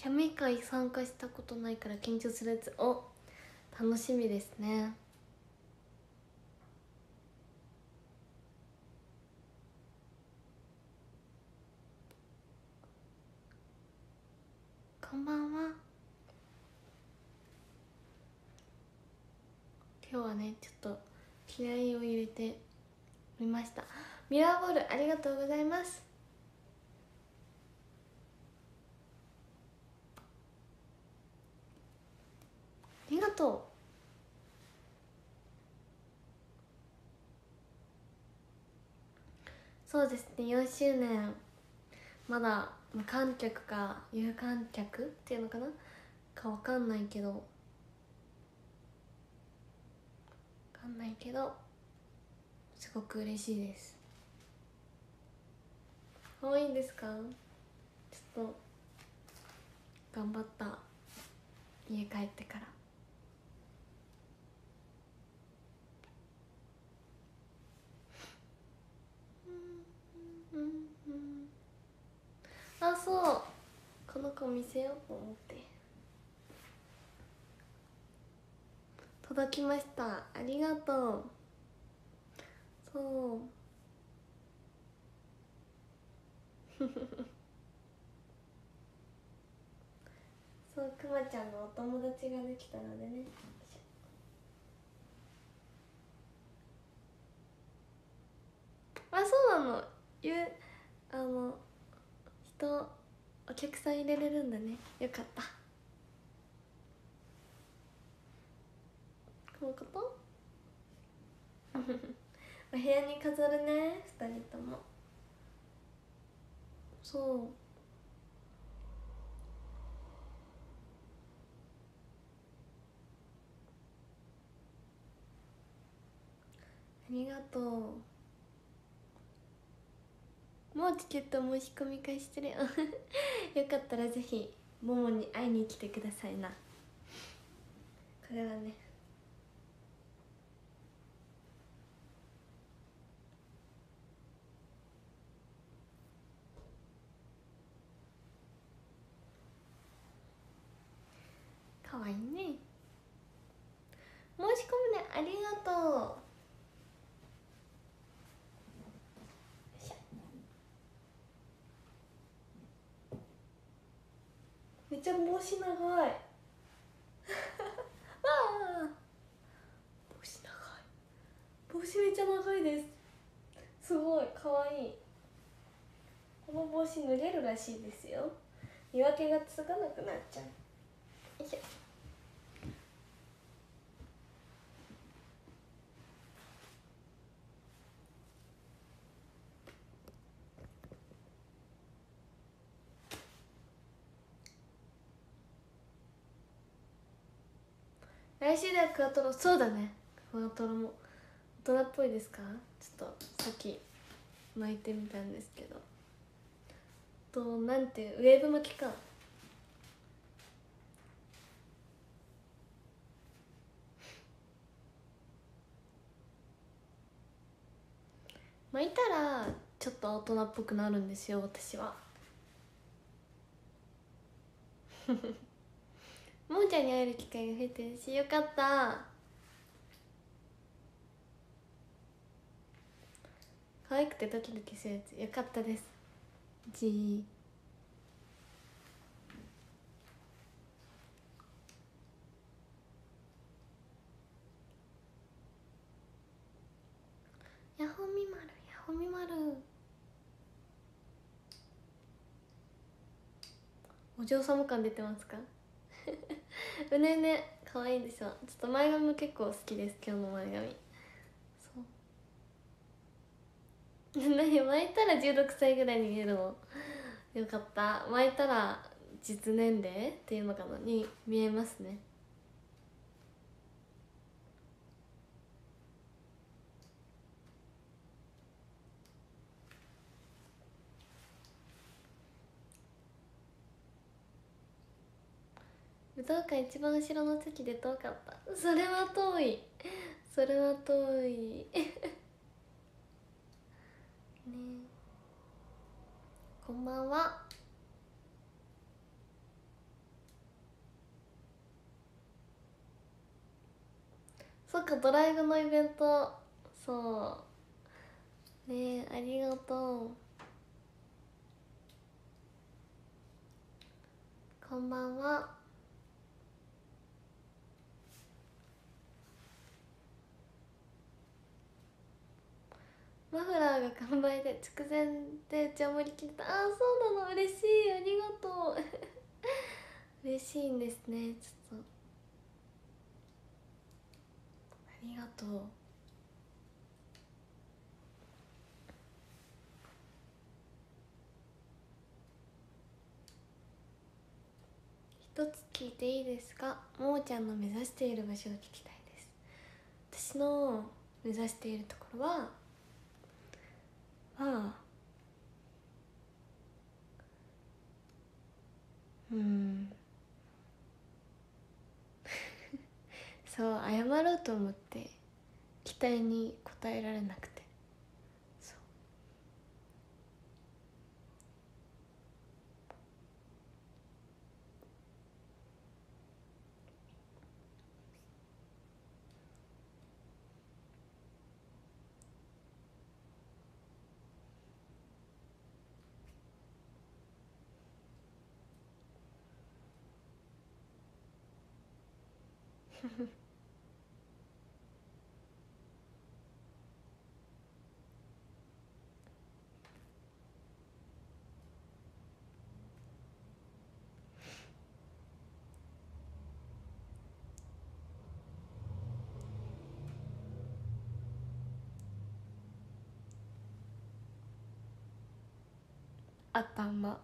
キャミ会参加したことないから緊張するやつ、お、楽しみですね。こんばんは。今日はねちょっと気合を入れてみました。ミラーボールありがとうございます。ありがとう。そうですね、4周年まだ無観客か有観客っていうのかなかわかんないけどすごく嬉しいです。可愛いですか？ちょっと頑張った。家帰ってからあ、そう、この子見せようと思って届きました。ありがとう。そうそう、くまちゃんのお友達ができたのでね。あ、そうなの。あのお客さん入れれるんだね。よかった。このことお部屋に飾るね、2人とも。そう、ありがとう。もうチケット申し込み会してるよよかったらぜひももに会いに来てくださいな。これはね、かわいいね。申し込むね、ありがとう。めっちゃ帽子長いわあ、帽子長い。帽子めっちゃ長いです。すごいかわいい。この帽子脱げるらしいですよ。見分けがつかなくなっちゃう。よいしょ。来週ではクワトロ、そうだね、クワトロも大人っぽいですか？ちょっとさっき巻いてみたんですけど、なんてウェーブ巻きか。巻いたらちょっと大人っぽくなるんですよ、私はもんちゃんに会える機会が増えてるし、よかった。可愛くてドキドキするやつ、よかったです。ヤホミマル、ヤホミマル。お嬢様感出てますかうねうね、可愛いでしょ。ちょっと前髪も結構好きです、今日の前髪。そう何、巻いたら16歳ぐらいに見えるの？よかった。巻いたら実年齢っていうのかなに見えますね。武道館一番後ろの席で遠かった。それは遠い、それは遠いね。こんばんは。 そっか、ドライブのイベント、そうねえ、ありがとう。こんばんは。マフラーが完売で直前でうちは盛り切れた。ああ、そうなの、嬉しい、ありがとう。嬉しいんですね。ちょっとありがとう。一つ聞いていいですか？ももちゃんの目指している場所を聞きたいです。私の目指しているところはそう謝ろうと思って期待に応えられなくて、そう。頭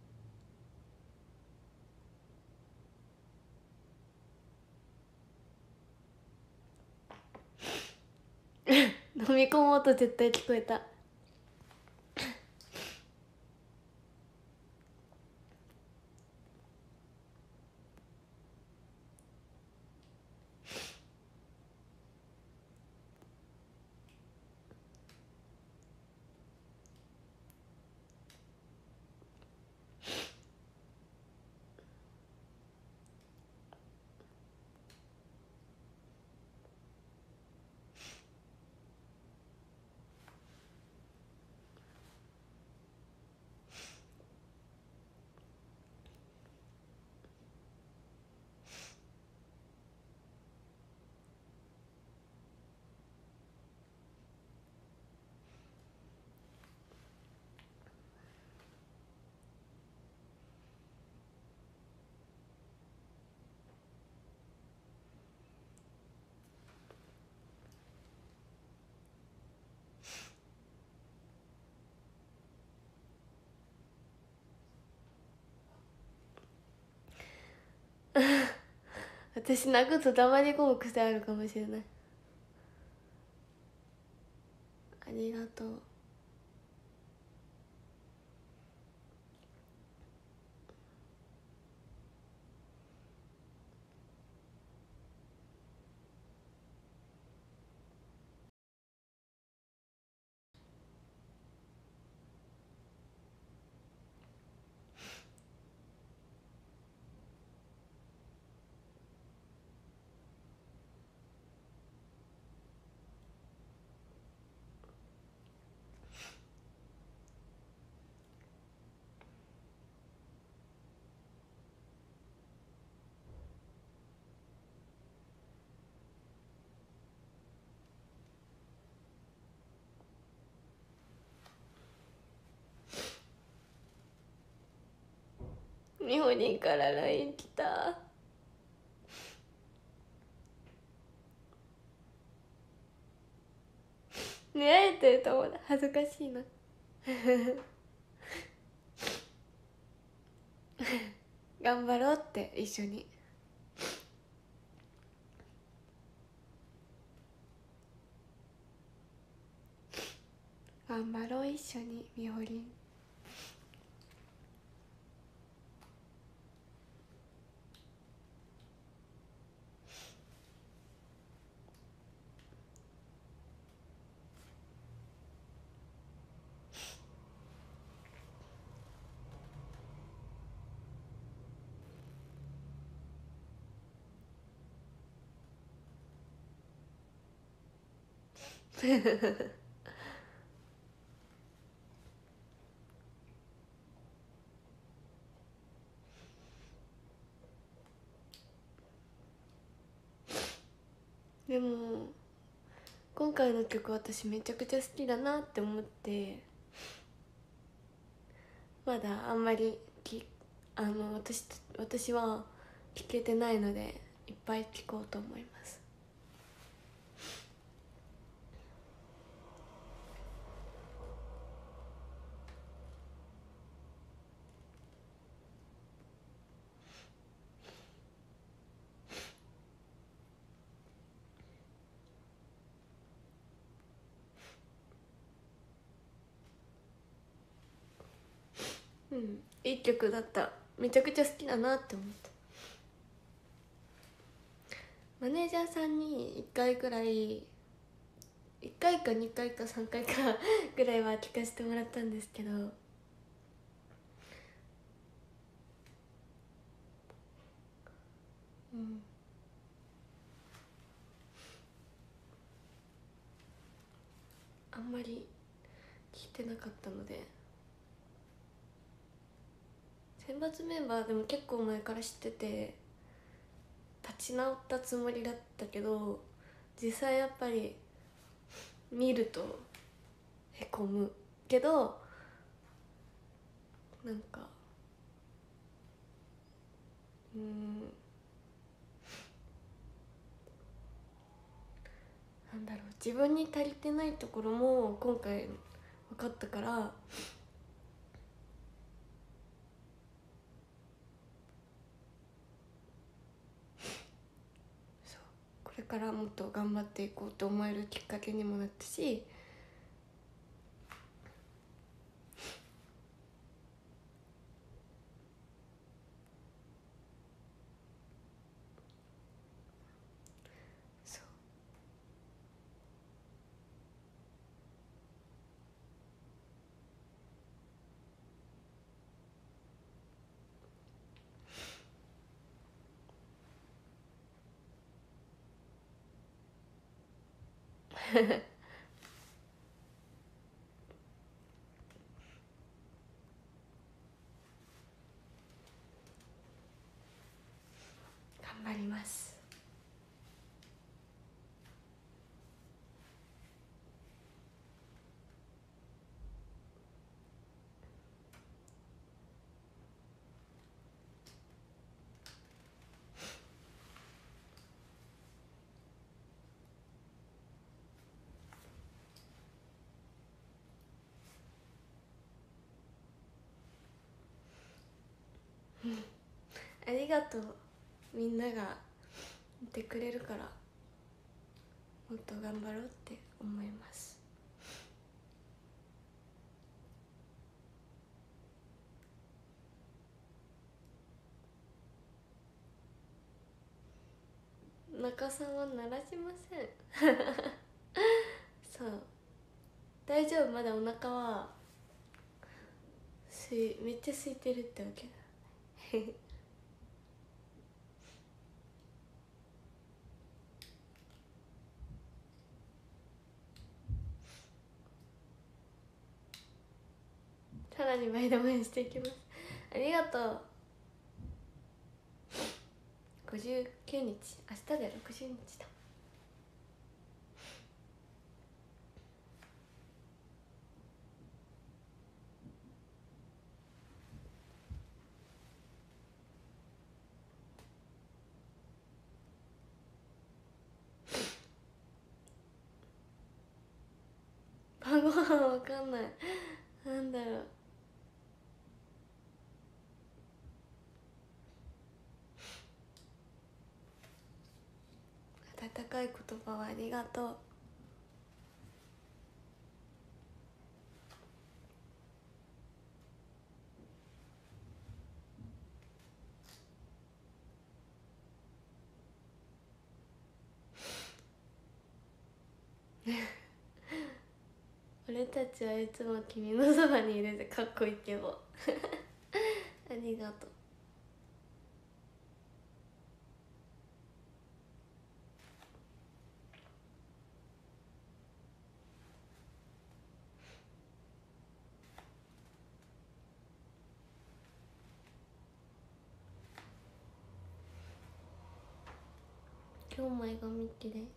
飲み込もうと絶対聞こえた。私泣くと黙り込む癖あるかもしれない。ありがとう。みほりんから LINE 来た。ね会えてると思う。恥ずかしいな。頑張ろうって一緒に。頑張ろう一緒に、みほりん。 でも今回の曲私めちゃくちゃ好きだなって思って、まだあんまり私は聴けてないのでいっぱい聴こうと思います。うん、いい曲だった。めちゃくちゃ好きだなって思った。マネージャーさんに1回くらい、1回か2回か3回かぐらいは聞かせてもらったんですけど、うん、あんまり聞いてなかったので、選抜メンバーでも結構前から知ってて立ち直ったつもりだったけど、実際やっぱり見るとへこむけど、なんかなんだろう、自分に足りてないところも今回分かったから、そうこれからもっと頑張っていこうと思えるきっかけにもなったし、そう頑張ります。ありがとう。みんながいてくれるからもっと頑張ろうって思います。中さんは鳴らしません。そう大丈夫、まだお腹はめっちゃ空いてるってわけだ。さらに前で応援していきます。ありがとう。59日、明日で60日だ。晩ご飯わかんない。なんだろう。温かい言葉はありがとう。俺たちはいつも君のそばにいるぜ、かっこいいけど。ありがとう。 今日前髪綺麗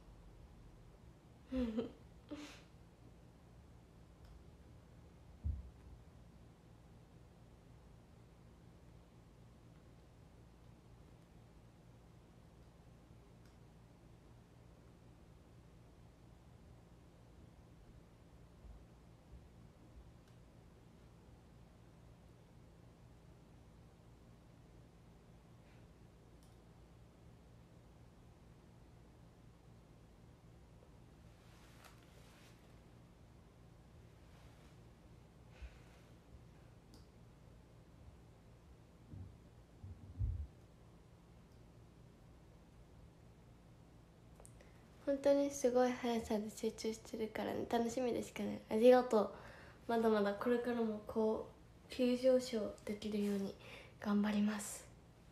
本当にすごい速さで成長してるからね、楽しみでしかない。ありがとう。まだまだこれからもこう急上昇できるように頑張ります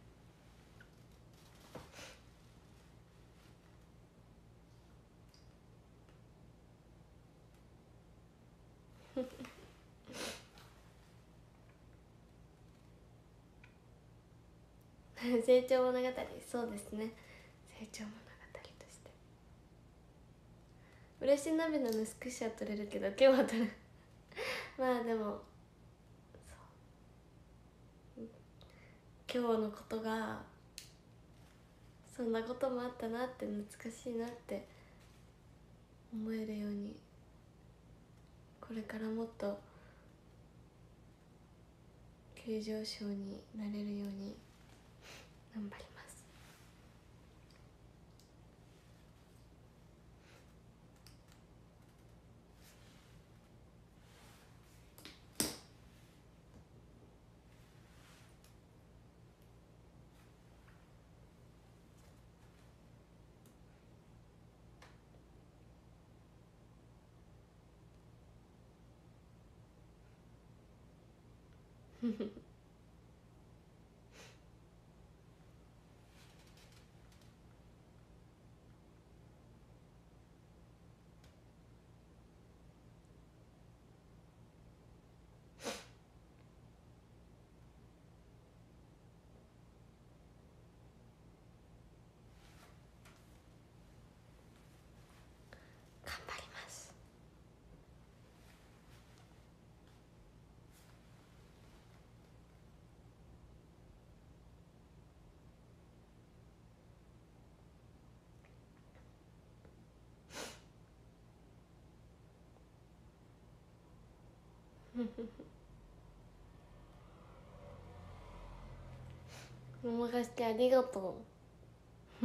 成長物語、そうですね、成長物語として嬉し涙のスクショは撮れるけど今日は撮れまあでも今日のことがそんなこともあったなって懐かしいなって思えるように、これからもっと急上昇になれるように頑張ります。頑張ります。お任せありがとう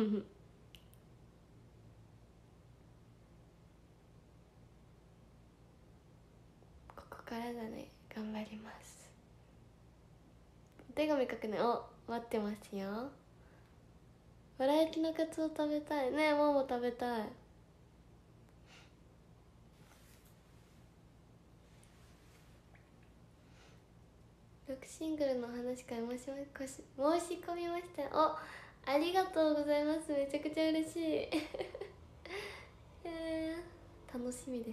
ここからだね、頑張ります。お手紙書くね、お待ってますよ。わら焼きのカツオ食べたいね、もも食べたい。6シングルの話から申し込みました。お、ありがとうございます、めちゃくちゃ嬉しい楽しみです。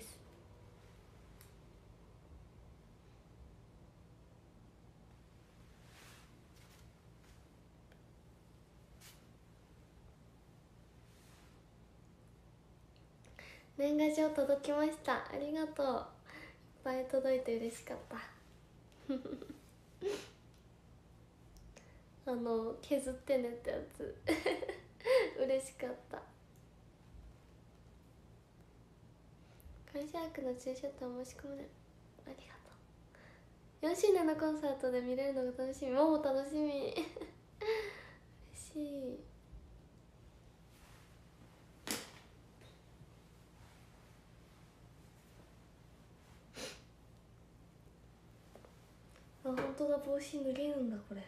年賀状届きました、ありがとう。いっぱい届いて嬉しかった削ってねってやつ嬉しかった。会社枠のツーショットを申し込むね、ありがとう。4周年のコンサートで見れるのが楽しみ、もも楽しみ嬉しい。あ、本当だ、帽子脱げるんだこれ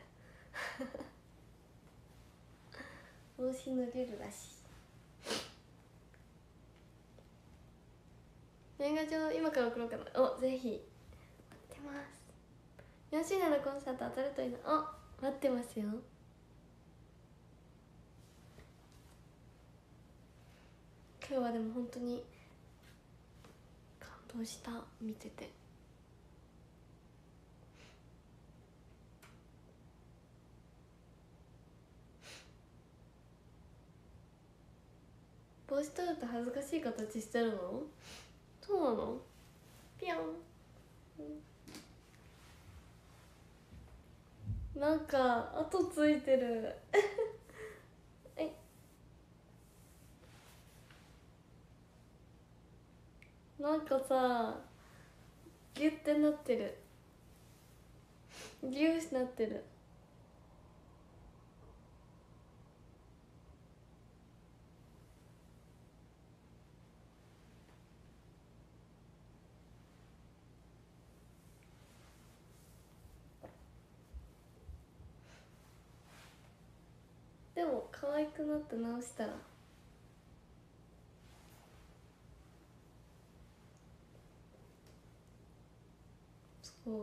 帽子脱げるらしい。年賀状今から送ろうかな。お、ぜひ待ってます。4周年のコンサート当たるといいな。お、待ってますよ。今日はでも本当に感動した、見てて。 帽子取ると恥ずかしい形してるの？そうなの？ピョン。なんか跡ついてるはい。なんかさギュッてなってる、ギューしなってる。でも可愛くなって直したらすごい。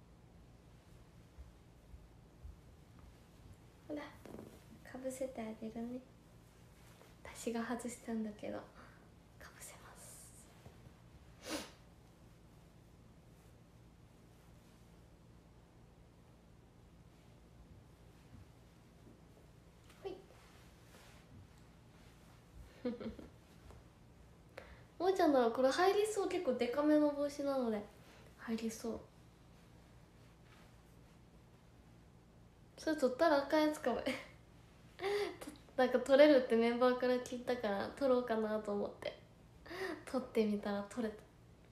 ほらかぶせてあげるね。私が外したんだけどかぶせます。ほいもうちゃんならこれ入りそう。結構デカめの帽子なので入りそう。それ取ったら赤いやつかもなんか取れるってメンバーから聞いたから取ろうかなと思って取ってみたら取れた。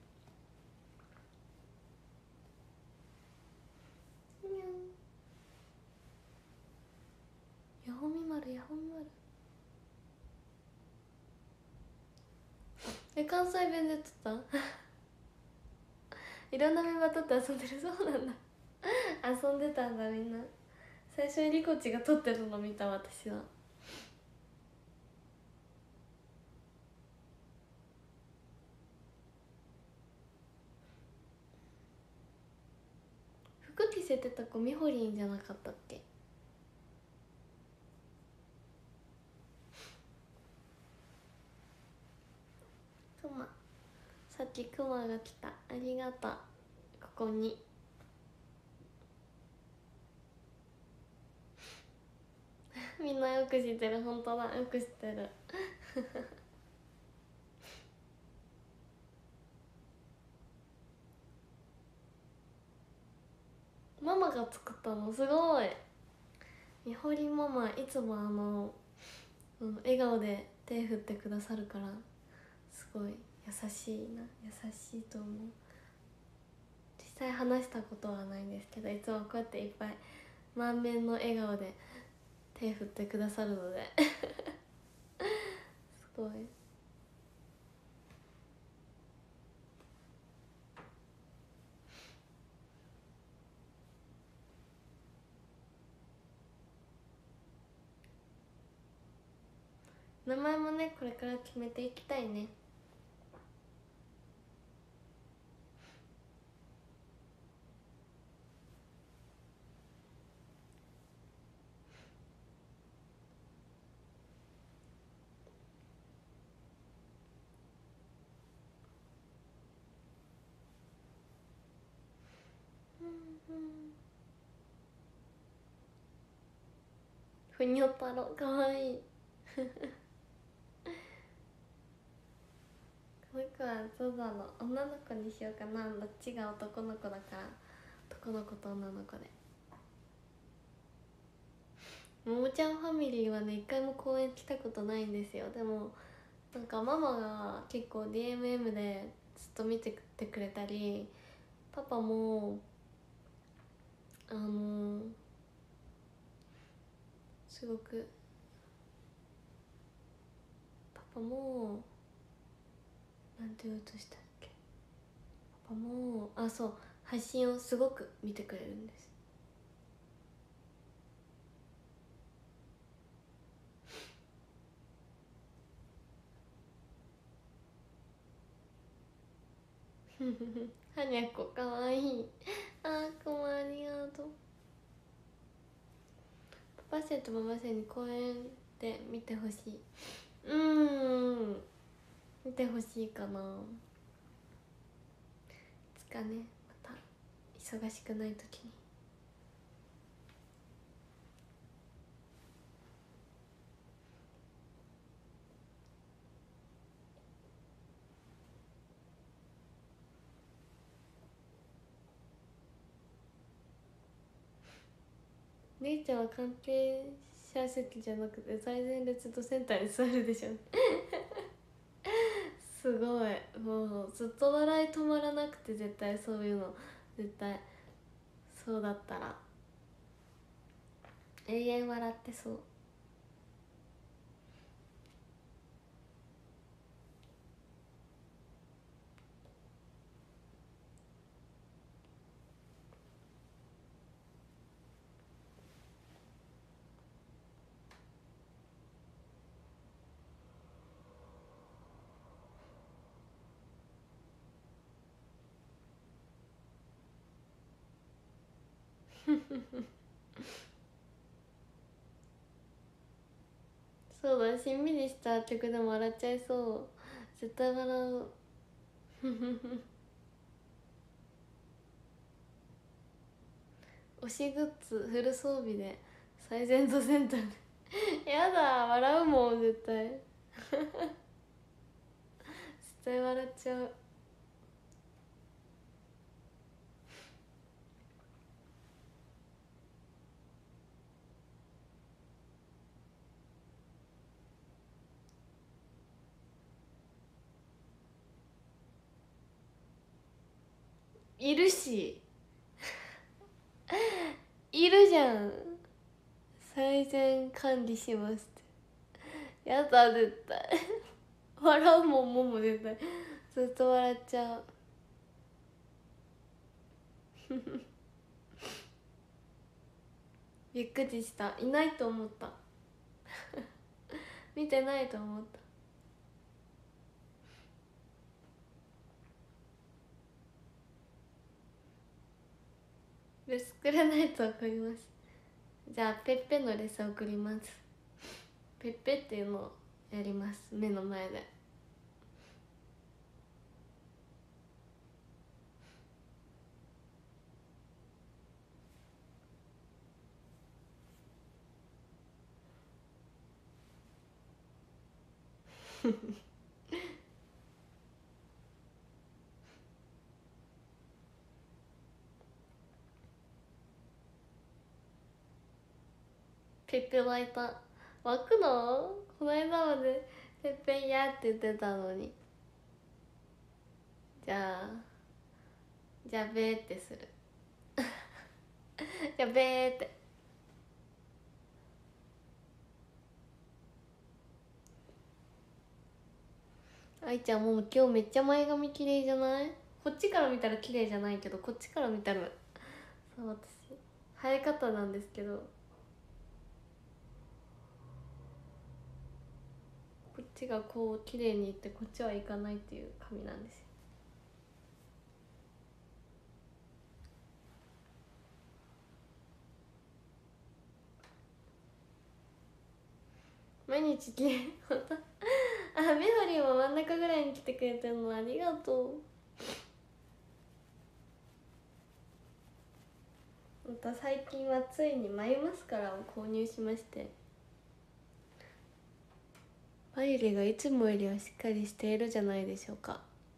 ヤホミ丸、ヤホミ丸。関西弁で撮ったいろんなメンバー撮って遊んでる。そうなんだ遊んでたんだみんな。最初にリコチが撮ってるの見た私は。服着せてた子みほりんじゃなかったっけ？クマ、さっきクマが来た。ありがとう。ここにみんなよく知ってる。本当だ、よく知ってるママが作ったの？すごい。みほりんママいつも笑顔で手振ってくださるからすごい優しいな。優しいと思う。実際話したことはないんですけど、いつもこうやっていっぱい満面の笑顔で手振ってくださるのですごい。名前もねこれから決めていきたいね。ふにょ太郎かわいいもう一個はどうだろう。女の子にしようかな。どっちが男の子だから男の子と女の子で。ももちゃんファミリーはね一回も公園来たことないんですよ。でもなんかママが結構 DMM でずっと見ててくれたり、パパもすごくパパもなんて言おうとしたっけ。パパもそう配信をすごく見てくれるんです。はにゃこかわいいくもありがとう。パパ生とママ生に公園で見てほしい。見てほしいかな。いつかね、また忙しくない時に。 姉ちゃんは関係者席じゃなくて最前列とセンターに座るでしょすごい、もうずっと笑い止まらなくて、絶対そういうの、絶対そうだったら永遠笑ってそう。そうだ、しんみりした曲でも笑っちゃいそう。絶対笑う推しグッズフル装備で最前とセンターでやだ、笑うもん絶対絶対笑っちゃう。いるしいるじゃん、最善管理しますってやだ絶対笑うもん、もも絶対ずっと笑っちゃうびっくりした、いないと思った見てないと思った。レスくれないと送ります。じゃあペッペのレス送ります。ペッペっていうのをやります、目の前でペッペ湧いた。湧くの？この間までペッペやって言ってたのに。じゃあじゃあべーってするじゃあべーって。愛ちゃんもう今日めっちゃ前髪綺麗じゃない？こっちから見たら綺麗じゃないけど、こっちから見たら、そう、私生え方なんですけど、こっちがこう綺麗にいってこっちはいかないっていう髪なんですよ。毎日綺麗本当あ、みほりんも真ん中ぐらいに来てくれてるのありがとう。また最近はついに眉マスカラを購入しまして、眉毛がいつもよりはしっかりしているじゃないでしょうか。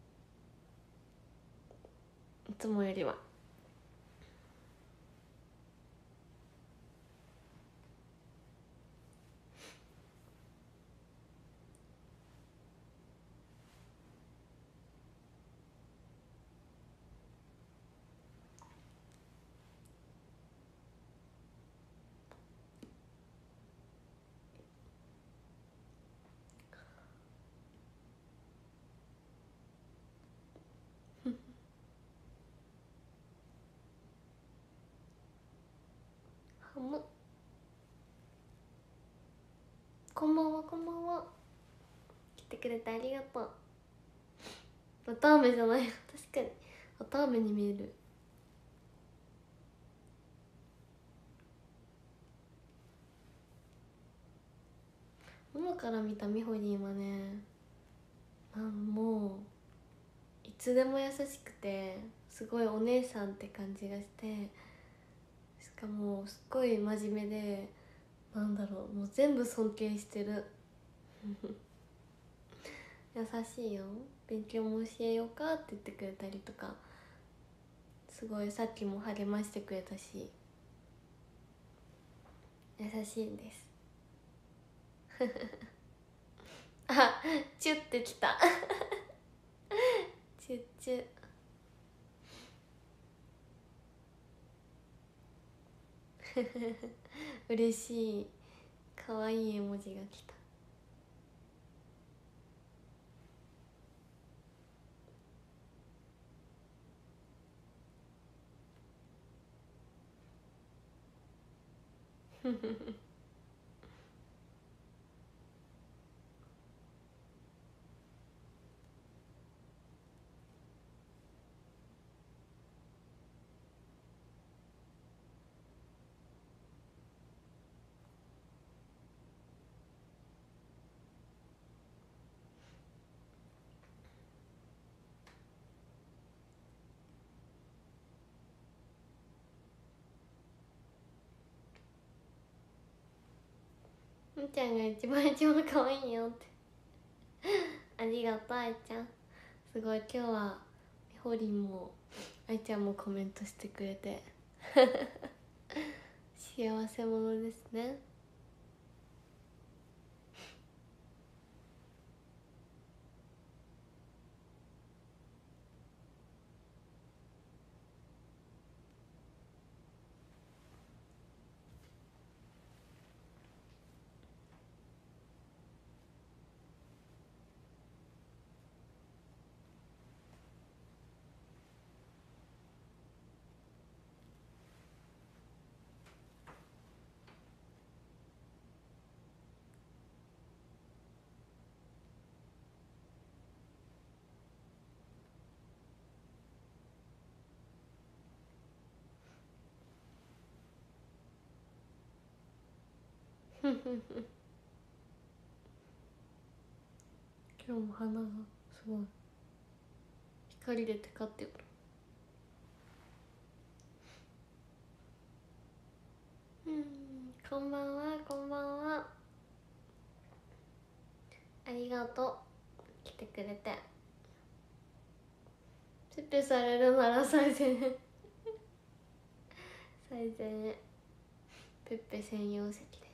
いつもよりは。はむ、こんばんは、こんばんは。来てくれてありがとう。綿あめじゃない確かに綿あめに見える。ママから見たみほりんはね、もういつでも優しくて、すごいお姉さんって感じがして、しかもすっごい真面目で、なんだろう、もう全部尊敬してる優しいよ。勉強も教えようかって言ってくれたりとか、すごいさっきも励ましてくれたし、 優しいんですあ、チュってきたチュッチュ嬉しい、かわいい絵文字が来たみーちゃんが一番可愛いよってありがとう、あいちゃん。すごい、今日はみほりんもあいちゃんもコメントしてくれて幸せ者ですね今日も花がすごい光でテカってくる。こんばんは、こんばんは。ありがとう、来てくれて。ペッペされるなら最善へ最善へ。ペッペ専用席です。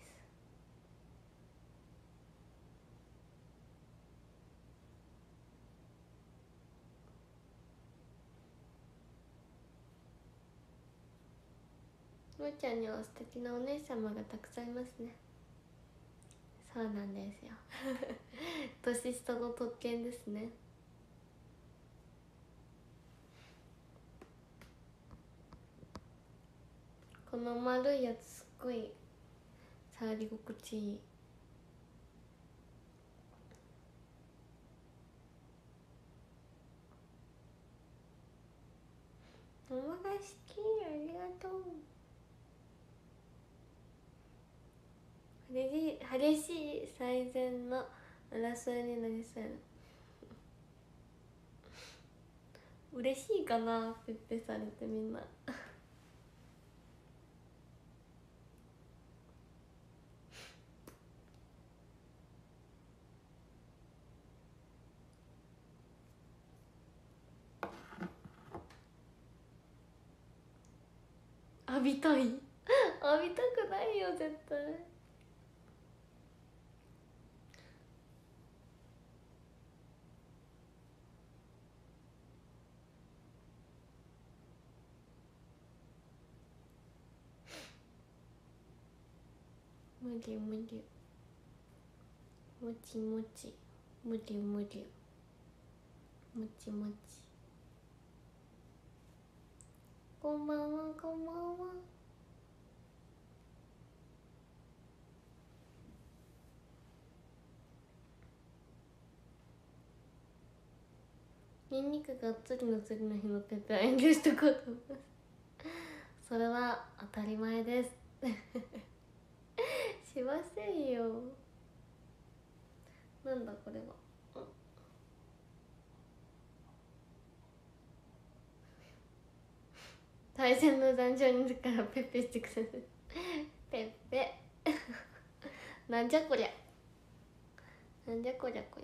むーちゃんには素敵なお姉様がたくさんいますね。そうなんですよ年下の特権ですね。この丸いやつすっごい触り心地いい。ママが好き、ありがとう。激しい最善の争いになりそうやな。嬉しいかな、ペッペされて。みんな浴びたい浴びたくないよ絶対。無理無理、もちもち、無理無理、もちもち。こんばんは、こんばんは。ニンニクがっつりの次の日のペッペは遠慮しとこうと思いますそれは当たり前ですしませんよ。なんだこれは。対戦の壇上にいるからペッペしてくださいペッペなんじゃこりゃ、なんじゃこりゃこりゃ。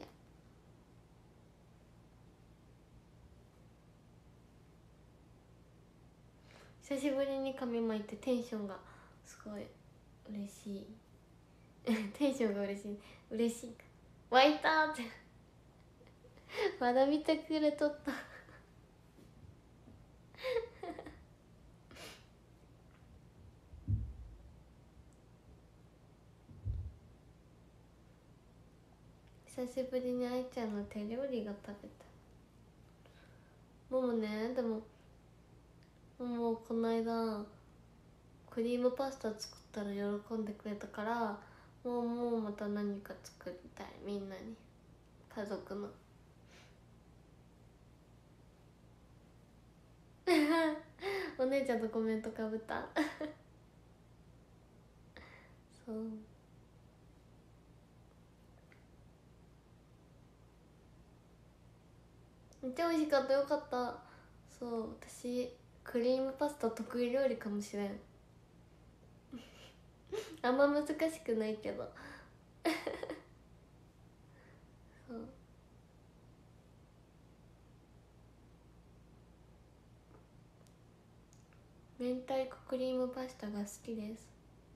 久しぶりに髪巻いてテンションがすごい嬉しいテンションが嬉しい。嬉しいか湧いたーってまだ見てくれとった久しぶりに愛ちゃんの手料理が食べたももね。でももうこの間クリームパスタ作ったら喜んでくれたから、もうまた何か作りたい、みんなに、家族のお姉ちゃんとコメントかぶったそうめっちゃ美味しかった。よかった。そう私クリームパスタ得意料理かもしれんあんま難しくないけどそう明太子クリームパスタが好きです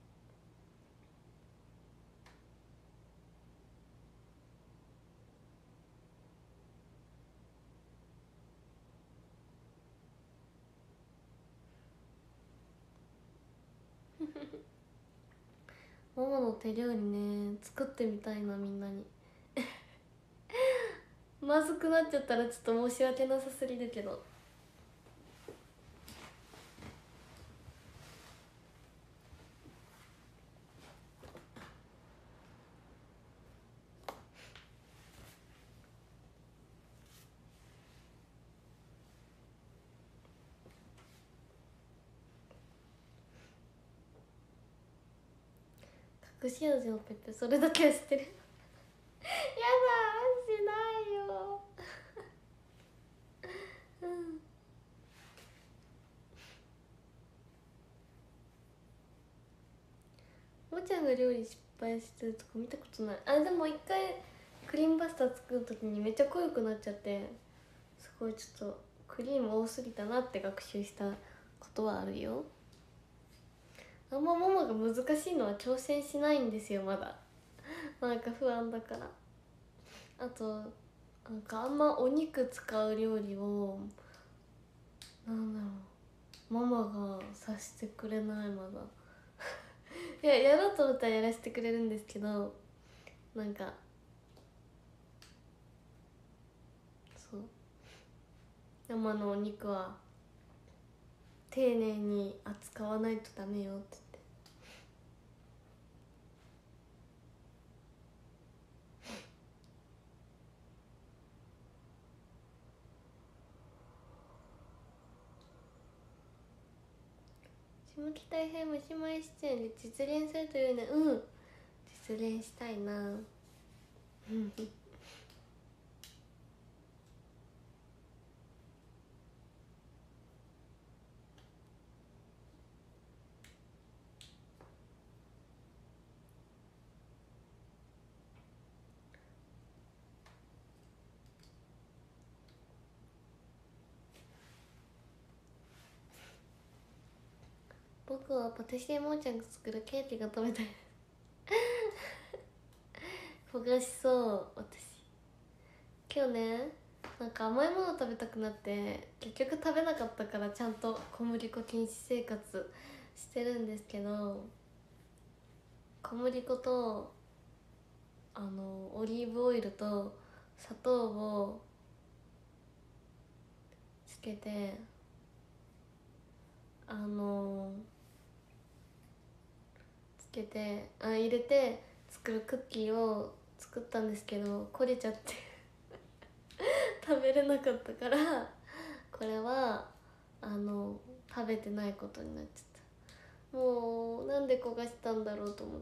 ママの手料理ね作ってみたいな、みんなにまずくなっちゃったらちょっと申し訳なさすぎるけど隠し味のペッペ、それだけは知ってるやだしないようんもちゃんが料理失敗してるとこ見たことない。あ、でも一回クリームパスタ作る時にめっちゃ濃くなっちゃって、すごいちょっとクリーム多すぎたなって学習したことはあるよ。あんまママが難しいのは挑戦しないんですよまだなんか不安だから。あとなんかあんまお肉使う料理をなんだろう、ママがさせてくれないまだいや、やろうと思ったらやらせてくれるんですけど、なんかそう生のお肉は丁寧に扱わないとダメよって言って。下北編虫前出演で実現するというね。うん、実現したいな僕はパティシエもーちゃんが作るケーキが食べたい焦がしそう私。今日ねなんか甘いもの食べたくなって結局食べなかったから、ちゃんと小麦粉禁止生活してるんですけど、小麦粉とオリーブオイルと砂糖をつけて入れて作るクッキーを作ったんですけど、焦げちゃって食べれなかったから、これは食べてないことになっちゃった。もうなんで焦がしたんだろうと思って。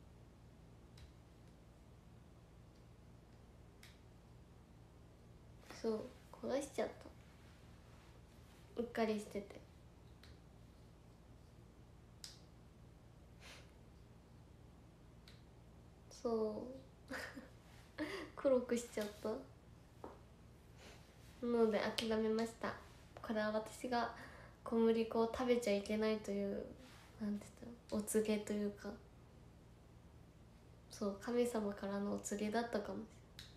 そう焦がしちゃった、うっかりしてて。そう黒くしちゃったので諦めました。これは私が小麦粉を食べちゃいけないというなんて言ったの、お告げというか、そう神様からのお告げだったかもし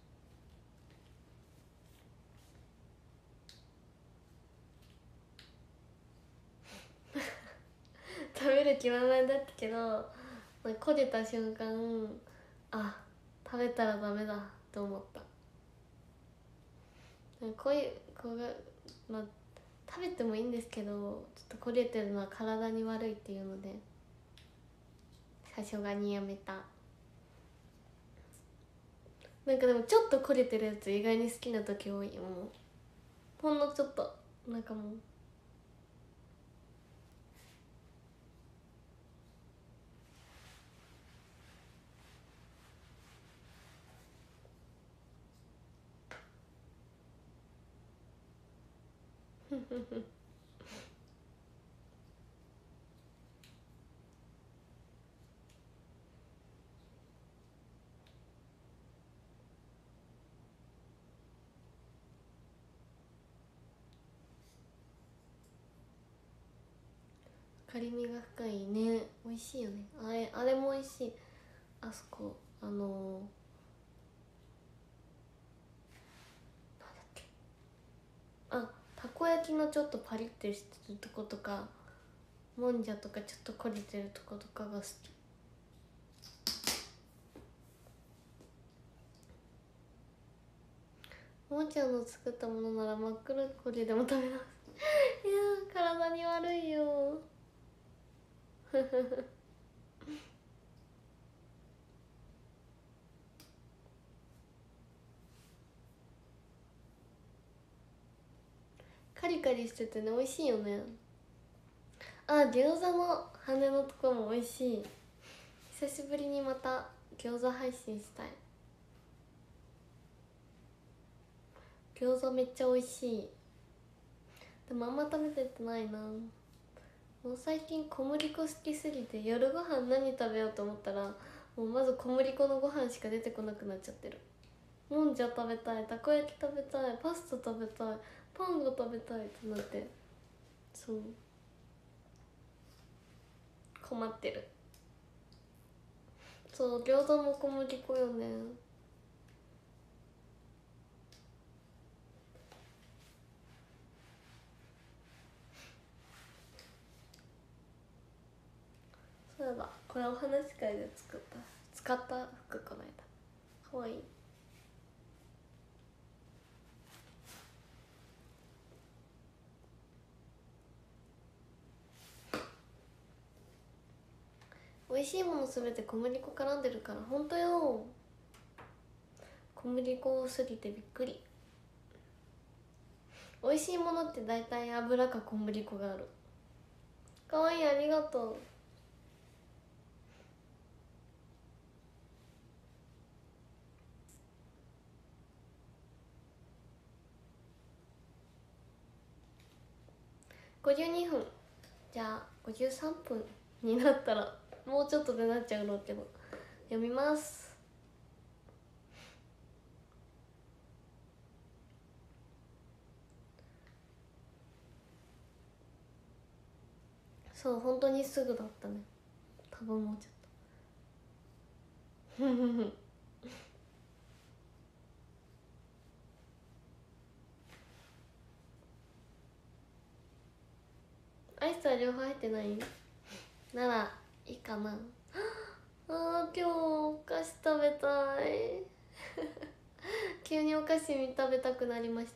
れない食べる気満々だったけど、こねた瞬間、あ、食べたらダメだと思った。こういう子が、まあ、食べてもいいんですけど、ちょっとこれてるのは体に悪いっていうのでさすがにやめた。なんかでもちょっとこれてるやつ意外に好きな時多い。もうほんのちょっと、なんかもうカリみが深いね。美味しいよね、あれも美味しい。あそこなんだっけ、あ、たこ焼きのちょっとパリッてしてるとことか、もんじゃとかちょっとこりてるとことかが好き。もんちゃんの作ったものなら真っ黒いこりでも食べますいやー体に悪いよカリカリしててね、美味しいよね。あ、餃子の羽のとこも美味しい。久しぶりにまた餃子配信したい。餃子めっちゃ美味しい。でもあんま食べてってないな。もう最近小麦粉好きすぎて、夜ご飯何食べようと思ったらもうまず小麦粉のご飯しか出てこなくなっちゃってる。もんじゃ食べたい、たこ焼き食べたい、パスタ食べたい、パンが食べたいってなって、そう困ってる。そう餃子も小麦粉よね。そういえばこれお話し会で使った服、この間かわいい。美味しいものすべて小麦粉絡んでるから、ほんとよ。小麦粉多すぎてびっくり。美味しいものって大体油か小麦粉がある。かわいい、ありがとう。52分、じゃあ53分になったらもうちょっとでなっちゃうのけど読みます。そう本当にすぐだったね。多分もうちょっとアイスは両方入ってないならいいかな。あー今日お菓子食べたい急にお菓子食べたくなりました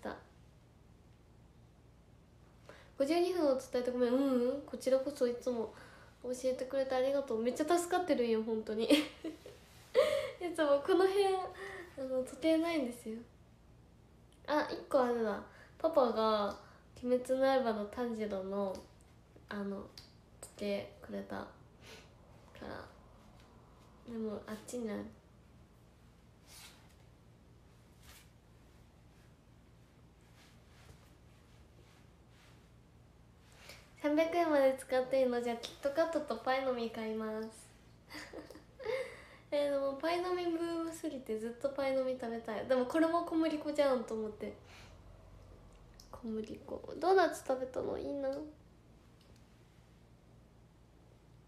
。52分を伝えてごめん。こちらこそいつも教えてくれてありがとう。めっちゃ助かってるよ本当にいつもこの部屋時計ないんですよ。あ、1個あるな。パパが「鬼滅の刃」の炭治郎の時計くれたから。でもあっちにある。300円まで使っていいの？じゃあキットカットとパイの実買いますでもパイの実ブームすぎてずっとパイの実食べたい。でもこれも小麦粉じゃんと思って。小麦粉ドーナツ食べたのいいな。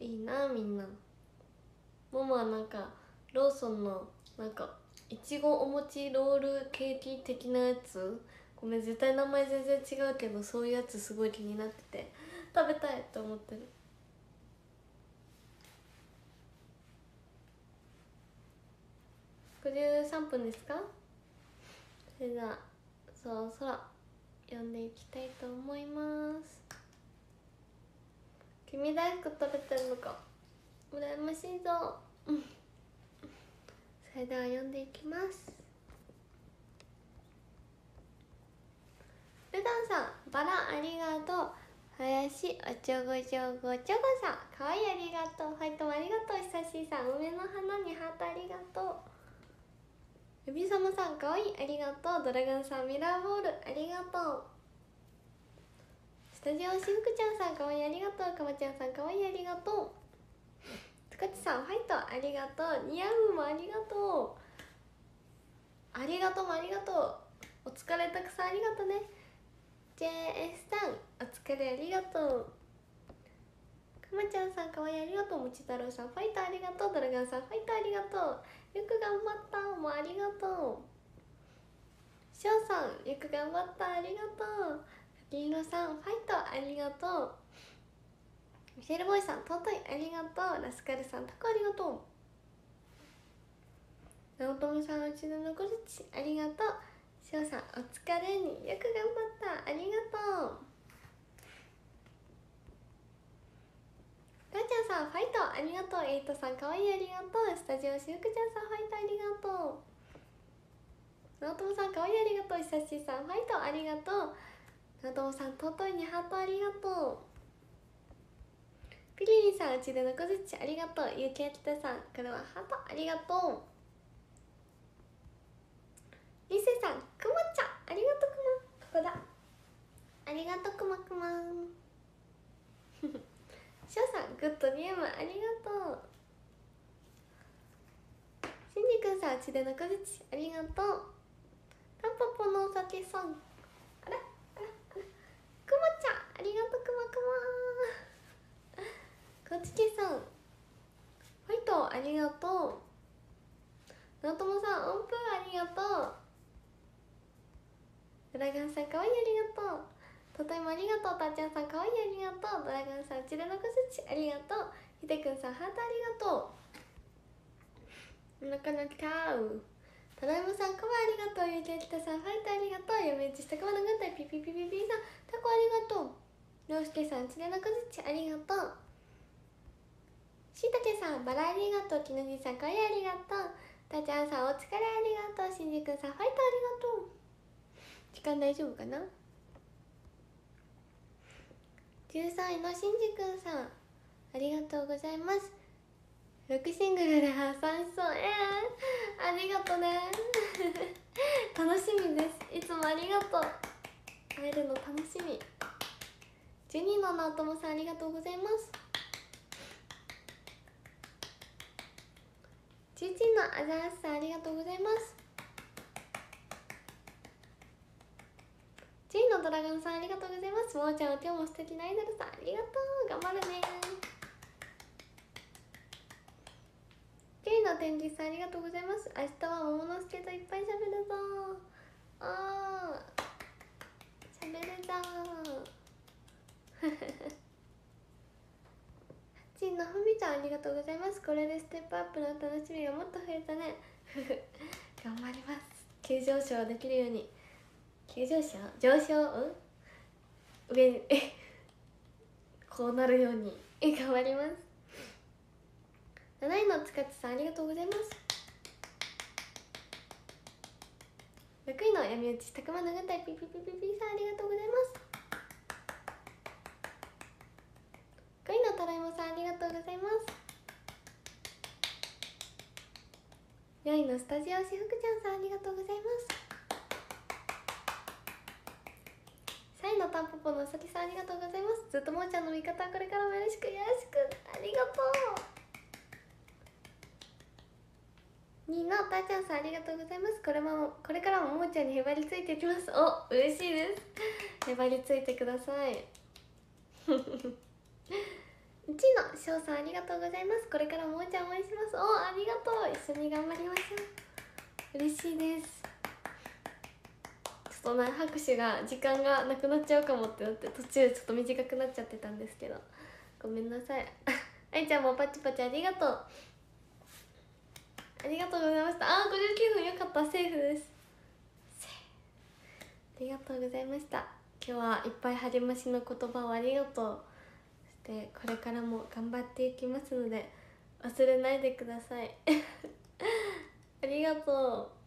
いいなみんな。ももはなんかローソンのなんかいちごお餅ロールケーキ的なやつ、ごめん絶対名前全然違うけど、そういうやつすごい気になってて食べたいと思ってる。53分ですか。それではそろそろ読んでいきたいと思います。君大福食べてるのか羨ましいぞ。それでは読んでいきます。ルダンさん、バラありがとう。林おちょごちょごちょごさん、かわいいありがとう。ファイトもありがとう。久しさん、梅の花にハートありがとう。指様さん、かわいいありがとう。ドラゴンさん、ミラーボールありがとう。スタジオしふくちゃんさん、かわいいありがとう。かまちゃんさん、かわいいありがとう。つかちさん、ファイトありがとう。ニアムもありがとう。ありがとうもありがとう。お疲れたくさんありがとうね。JS さん、お疲れありがとう。くまちゃんさん、かわいいありがとう。もち太郎さん、ファイトありがとう。ドラガンさん、ファイトありがとう。よく頑張った、もうありがとう。しょうさん、よく頑張った、ありがとう。りんごさん、ファイトありがとう。ミシェルボーイさん、尊いありがとう。ラスカルさん、タコありがとう。なおともさん、うちの残るちありがとう。しょうさん、お疲れによく頑張った、ありがとう。ガーちゃんさん、ファイトありがとう。エイトさん、かわいいありがとう。スタジオしふくちゃんさん、ファイトありがとう。なおともさん、かわいいありがとう。ひさしさん、ファイトありがとう。なおともさん、尊いにハートありがとう。ピリリさん、うちでのこずちありがとう。ゆうきやきたさん、これはハートありがとう。りせさん、くまちゃん、ありがとう。くま、ここだ。ありがとう、くまくまん。しょうさん、グッドゲームありがとう。しんじくんさん、うちでのこずちありがとう。タンポポのお酒さん、あらあらあら、くまちゃん、ありがとう、くまくま。こちけさん、ファイトありがとう。なおともさん、音符ありがとう。ドラガンさん、かわいいありがとう。とてもありがとう。たーちゃんさん、かわいいありがとう。ドラガンさん、うちでのこずちありがとう。ひでくんさん、ハートありがとう。なかなかただいまさん、かわいいありがとう。ゆうききたさん、ファイトありがとう。やめうちしたかまの軍隊、ピピピピピさん、タコありがとう。りょうすけさん、うちでのこずちありがとう。しいたけさん、バラありがとう。きのじさん、かわいいありがとう。たーちゃんさん、お疲れありがとう。しんじくんさん、ファイトありがとう。時間大丈夫かな。13位のしんじくんさん、ありがとうございます。6シングルで発散しそう。ありがとね。楽しみです。いつもありがとう。会えるの楽しみ。12のなおともさん、ありがとうございます。11のあざらしさん、ありがとうございます。10のドラゴンさん、ありがとうございます。もーちゃん、お手も素敵なアイドルさん、ありがとう。頑張るね。10の天神さん、ありがとうございます。明日は桃之助といっぱいしゃべるぞ。しゃべるぞ。8のふみちゃん、ありがとうございます。これでステップアップの楽しみがもっと増えたね。頑張ります。急上昇できるように。急上昇上昇上にこうなるように頑張ります。7位のつかちさん、ありがとうございます。6位の闇内たくまの軍隊、ピピピピピさん、ありがとうございます。5位のたらいもさん、ありがとうございます。4位のスタジオしふくちゃんさん、ありがとうございます。3位のたんぽぽのうさぎさん、ありがとうございます。ずっともーちゃんの味方、これからもよろしくよろしく、ありがとう。2位のたーちゃんさん、ありがとうございます。これからももーちゃんにへばりついていきます。お、嬉しいです。へばりついてください。 うちの翔さんありがとうございます。これからもおーちゃん応援します。おーありがとう。一緒に頑張りましょう。嬉しいです。ちょっと拍手が時間がなくなっちゃうかもってなって途中ちょっと短くなっちゃってたんですけど、ごめんなさい。あいちゃんもパチパチありがとう。ありがとうございました。あー59分よかった。セーフです。ありがとうございました。今日はいっぱい励ましの言葉をありがとう。そしてこれからも頑張っていきますので忘れないでください。ありがとう。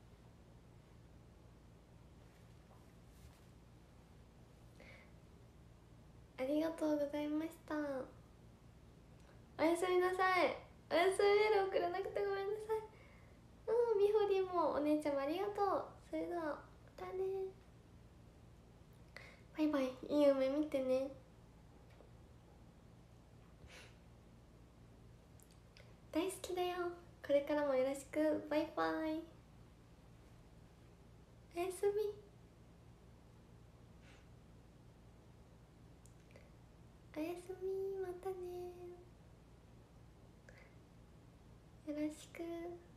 ありがとうございました。おやすみなさい。おやすみメール送らなくてごめんなさい。みほりもお姉ちゃんもありがとう。それではまたね。バイバイ。いい夢見てね。大好きだよ。これからもよろしく。バイバイ。おやすみ。おやすみ。またね。よろしく。